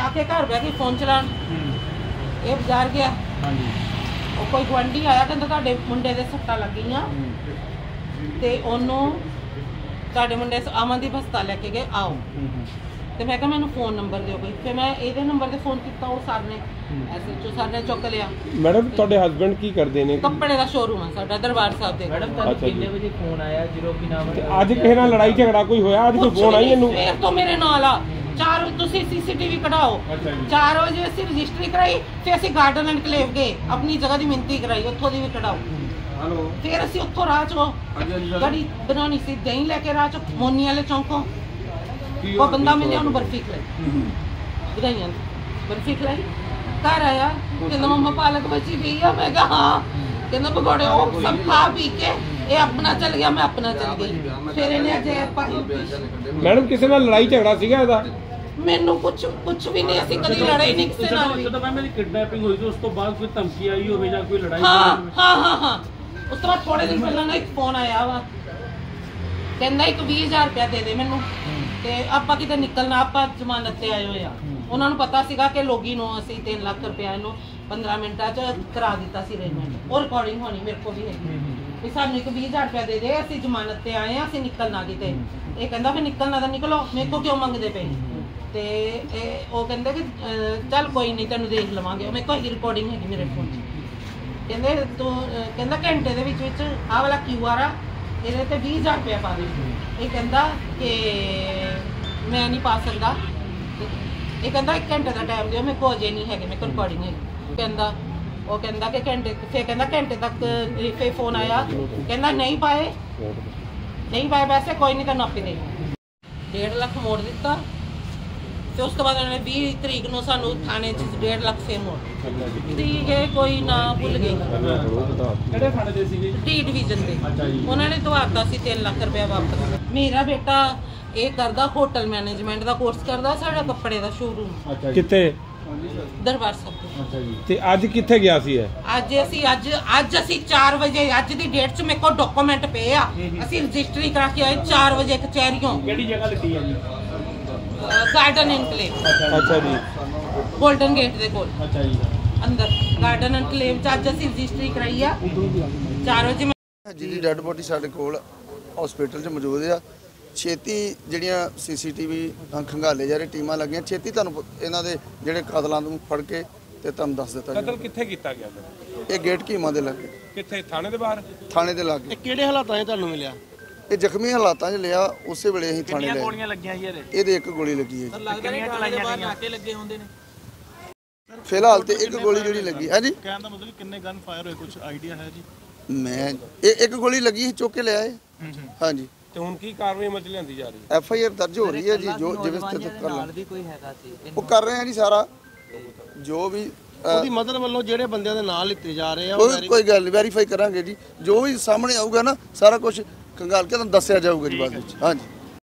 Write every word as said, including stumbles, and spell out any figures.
आके घर बह गई फोन चलान। ये बाजार गया, ਉਹ ਕੋਈ ਗੁਆਂਢੀ ਆਇਆ ਕਹਿੰਦਾ ਤੁਹਾਡੇ ਮੁੰਡੇ ਦੇ ਸੱਟਾਂ ਲੱਗੀਆਂ ਤੇ ਉਹਨੂੰ ਤੁਹਾਡੇ ਮੁੰਡੇ ਅਮਨਦੀਪ ਹਸਪਤਾਲ ਲੈ ਕੇ ਗਏ ਆਓ। ਤੇ ਮੈਂ ਕਿਹਾ ਮੈਨੂੰ ਫੋਨ ਨੰਬਰ ਦਿਓ ਕੋਈ। ਫਿਰ ਮੈਂ ਇਹਦੇ ਨੰਬਰ ਤੇ ਫੋਨ ਕੀਤਾ, ਉਹ ਸਰ ਨੇ ਐਸਐਚਓ ਸਰ ਨੇ ਚੁੱਕ ਲਿਆ। ਮੈਡਮ ਤੁਹਾਡੇ ਹਸਬੰਡ ਕੀ ਕਰਦੇ ਨੇ? ਕੱਪੜੇ ਦਾ ਸ਼ੋਰੂਮ ਆ ਸਾਡਾ ਦਰਬਾਰ ਸਾਹਿਬ ਦੇ। ਮੈਡਮ ਤੁਹਾਨੂੰ ਕਿੰਨੇ ਵਜੇ ਫੋਨ ਆਇਆ ਜਦੋਂ ਕੀ ਨਾਮ ਹੈ? ਅੱਜ ਕਿਸੇ ਨਾਲ ਲੜਾਈ ਝਗੜਾ ਕੋਈ ਹੋਇਆ? ਅੱਜ ਕੋਈ ਫੋਨ ਆਈ ਇਹਨੂੰ? ਫਿਰ ਤੋਂ ਮੇਰੇ ਨਾਲ ਆ चार तुसी सीसीटीवी कढ़ाओ। चार बजे असी रजिस्ट्री कराई, फिर असी गार्डन एनकलेव गए अपनी जगह की मिनती कराई, उत्थों दी भी कढ़ाओ। फिर असी उत्थों राह चो गड़ी बनानी सी दही लैके राह चो मोनी वाले चौंकों वो बंदा मिले उन्होंने बर्फी खिलाई, बधाइयां बर्फी खिलाई। घर आया कहना मम्मा पालक बची गई है। मैं कहा हाँ, कहना पकौड़े वो सब खा पी के ये अपना चल गया, मैं अपना चल गई। फिर इन्हें अजय मैडम किसी नाल लड़ाई झगड़ा सीगा ਇਹਦਾ? ਮੈਨੂੰ ਕੁਝ ਕੁਝ ਵੀ ਨਹੀਂ, ਅਸੀਂ ਕਦੀ ਲੜਾਈ ਨਹੀਂ ਕਿਸੇ ਨਾਲ ਵੀ। ਜਦੋਂ ਮੇਰੀ ਕਿਡਨੈਪਿੰਗ ਹੋਈ ਸੀ ਉਸ ਤੋਂ ਬਾਅਦ ਕੋਈ ਧਮਕੀ ਆਈ ਹੋਵੇ ਜਾਂ ਕੋਈ ਲੜਾਈ? ਹਾਂ ਹਾਂ ਹਾਂ ਹਾਂ ਉਸ ਤੋਂ ਬਾਅਦ ਥੋੜੇ ਦਿਨ ਪਹਿਲਾਂ ਨਾ ਇੱਕ ਫੋਨ ਆਇਆ ਵਾ, ਕਹਿੰਦਾ ਇੱਕ ਵੀਹ ਹਜ਼ਾਰ ਰੁਪਇਆ ਦੇ ਦੇ ਮੈਨੂੰ ਤੇ ਆਪਾਂ ਕਿਤੇ ਨਿਕਲਣਾ, ਆਪਾਂ ਜ਼ਮਾਨਤ ਤੇ ਆਏ ਹੋਏ ਆ। ਉਹਨਾਂ ਨੂੰ ਪਤਾ ਸੀਗਾ ਕਿ ਲੋਗੀ ਨੂੰ ਅਸੀਂ ਤਿੰਨ ਲੱਖ ਰੁਪਇਆ ਇਹਨੂੰ ਪੰਦਰਾਂ ਮਿੰਟਾਂ 'ਚ ਕਰਾ ਦਿੱਤਾ ਸੀ ਅਰੇਂਜਮੈਂਟ। ਉਹ ਰਿਕਾਰਡਿੰਗ ਹੋਣੀ ਮੇਰੇ ਕੋਲ ਵੀ ਹੈਗੀ ਵੀ ਸਾਨੂੰ ਇੱਕ ਵੀਹ ਹਜ਼ਾਰ ਰੁਪਇਆ ਦੇ ਦੇ, ਅਸੀਂ ਜ਼ਮਾਨਤ ਤੇ ਆਏ ਆ, ਅਸੀਂ ਨਿਕਲਣਾ ਕਿਤੇ। ਇਹ ਕਹਿੰਦਾ ਫਿਰ ਨਿਕਲਣਾ ਤਾਂ ਨਿਕਲੋ, ਮੇਰੇ ਕੋਲ ਕਿਉਂ ਮੰਗਦੇ ਪਏ? ਤੇ ਇਹ ਉਹ ਕਹਿੰਦੇ ਕਿ ਚੱਲ ਕੋਈ ਨਹੀਂ ਤੈਨੂੰ ਦੇਖ ਲਵਾਂਗੇ। ਮੇਰੇ ਕੋਲ ਰਿਕਾਰਡਿੰਗ ਹੈਗੀ ਮੇਰੇ ਫੋਨ 'ਚ। ਕਹਿੰਦੇ ਤੂੰ ਕਹਿੰਦਾ ਘੰਟੇ ਦੇ ਵਿੱਚ ਵਿੱਚ ਆਹ ਵਾਲਾ ਕਿਊ ਆਰ ਆ ਇਹਦੇ ਤੇ ਵੀਹ ਹਜ਼ਾਰ ਰੁਪਇਆ ਪਾ ਦੇ। ਇਹ ਕਹਿੰਦਾ ਕਿ ਮੈਂ ਨਹੀਂ ਪਾ ਸਕਦਾ। ਇਹ ਕਹਿੰਦਾ ਇੱਕ ਘੰਟੇ ਦਾ ਟਾਈਮ ਦਿਓ, ਮੇਰੇ ਕੋਲ ਅਜੇ ਨਹੀਂ ਹੈਗੇ, ਮੇਰੇ ਕੋਲ ਰਿਕਾਰਡਿੰਗ ਹੈਗੀ। ਕਹਿੰਦਾ ਉਹ ਕਹਿੰਦਾ ਕਿ ਘੰਟੇ ਫਿਰ ਕਹਿੰਦਾ ਘੰਟੇ ਤੱਕ ਫਿਰ ਫੋਨ ਆਇਆ, ਕਹਿੰਦਾ ਨਹੀਂ ਪਾਏ ਨਹੀਂ ਪਾਏ ਪੈਸੇ, ਕੋਈ ਨਹੀਂ ਤੈਨੂੰ ਆਪੇ ਦੇ। ਡੇਢ ਲੱਖ ਮੋੜ ਦਿੱਤਾ ਤੇ ਉਸ ਤੋਂ ਬਾਅਦ ਉਹਨਾਂ ਨੇ ਵੀਹ ਤਰੀਕ ਨੂੰ ਸਾਨੂੰ ਥਾਣੇ 'ਚ ਡੇਢ ਲੱਖ ਫੇਰ ਮੋੜ ਠੀਕ ਹੈ। ਕੋਈ ਨਾ ਭੁੱਲ ਗਈ ਕਿਹੜੇ ਥਾਣੇ ਦੇ ਸੀਗੇ? ਡੀ ਡਿਵੀਜ਼ਨ ਦੇ। ਉਹਨਾਂ ਨੇ ਦਵਾਤਾ ਸੀ ਤਿੰਨ ਲੱਖ ਰੁਪਇਆ ਵਾਪਸ। ਮੇਰਾ ਬੇਟਾ ਇਹ ਕਰਦਾ ਹੋਟਲ ਮੈਨੇਜਮੈਂਟ ਦਾ ਕੋਰਸ ਕਰਦਾ, ਸਾਡਾ ਕੱਪੜੇ ਦਾ ਸ਼ੋਰੂਮ। ਕਿੱਥੇ? ਦਰਬਾਰ ਸਾਹਿਬ। ਤੇ ਅੱਜ ਕਿੱਥੇ ਗਿਆ ਸੀ ਇਹ? ਅੱਜ ਅਸੀਂ ਅੱਜ ਅੱਜ ਅਸੀਂ ਚਾਰ ਵਜੇ ਅੱਜ ਦੀ ਡੇਟ 'ਚ ਮੇਰੇ ਕੋਲ ਡਾਕੂਮੈਂਟ ਪਏ ਆ, ਅਸੀਂ ਰਜਿਸਟਰੀ ਕਰਾ ਕੇ ਆਏ ਚਾਰ ਵਜੇ ਕਚਹਿਰੀਓਂ। ਕਿਹੜੀ ਜਗ੍ਹਾ ਲੱਗੀ ਹੈ ਜੀ? Garden enclave. अच्छा जी, गोल्डन गेट दे कोल। अच्छा जी, अंदर गार्डन एनकलेव च अज असीं रजिस्ट्री कराई आ चार बजे। जिहदी डेड बॉडी साडे कोल हॉस्पिटल च मौजूद आ। छेती जिहड़ियां सीसीटीवी खंगाले जा रहे टीमां लगियां, छेती तुहानूं इन्हां दे जिहड़े कातलां नूं फड़ के ते तुहानूं दस दित्ता। कतल कित्थे कीता गया सर? ये गेट कीमा दे लागे। कित्थे? थाने दे बाहर? थाने दे लागे। ਕਿਹੜੇ ਹਾਲਾਤਾਂ 'ਚ ਤੁਹਾਨੂੰ ਮਿਲਿਆ? ਇਹ ਜ਼ਖਮੀ ਹਾਲਾਤਾਂ 'ਚ ਲਿਆ, ਉਸੇ ਵੇਲੇ ਅਸੀਂ ਥਾਣੇ ਲੈ। ਗੋਲੀਆਂ ਲੱਗੀਆਂ ਜੀ ਇਹਦੇ? ਇਹਦੇ ਇੱਕ ਗੋਲੀ ਲੱਗੀ ਹੈ ਜੀ। ਕਿੰਨੀਆਂ ਚਲਾਈਆਂ ਗਈਆਂ? ਨਾਕੇ ਲੱਗੇ ਹੁੰਦੇ ਨੇ ਫਿਲਹਾਲ ਤੇ ਇੱਕ ਗੋਲੀ ਜਿਹੜੀ ਲੱਗੀ ਹੈ ਜੀ। ਕਹਿਣ ਦਾ ਮਤਲਬ ਕਿੰਨੇ ਗਨ ਫਾਇਰ ਹੋਏ, ਕੁਝ ਆਈਡੀਆ ਹੈ ਜੀ? ਮੈਂ ਇਹ ਇੱਕ ਗੋਲੀ ਲੱਗੀ ਸੀ, ਚੁੱਕ ਕੇ ਲਿਆ ਹੈ। ਹਾਂਜੀ। ਤੇ ਹੁਣ ਕੀ ਕਾਰਵਾਈ ਅਮਲ 'ਚ ਲਿਆਂਦੀ ਜਾ ਰਹੀ ਹੈ? ਐਫ ਆਈ ਆਰ ਦਰਜ ਹੋ ਰਹੀ ਹੈ ਜੀ, ਜੋ ਜਿਵੇਂ ਸਥਿਤ ਕਰ ਲਾਂ ਵੀ ਕੋਈ ਹੈਗਾ ਸੀ ਉਹ ਕਰ ਰਹੇ ਆ ਜੀ। ਸਾਰਾ ਜੋ ਵੀ ਉਹਦੀ ਮਦਦ ਵੱਲੋਂ ਜਿਹੜੇ ਬੰਦਿਆਂ ਦੇ ਨਾਲ ਲਿੱਤੇ ਜਾ ਰਹੇ ਆ ਕੋਈ ਕੋਈ ਗੱਲ ਵੈਰੀਫਾਈ ਕਰਾਂਗੇ ਜੀ। ਜੋ ਵੀ ਸਾਹਮਣੇ ਆਊਗਾ ਨਾ ਸਾਰਾ ਕੁਝ ਕੰਗਾਲ ਕੇ ਤੁਹਾਨੂੰ ਦੱਸਿਆ ਜਾਊਗਾ ਜੀ ਬਾਅਦ ਵਿੱਚ। ਹਾਂਜੀ।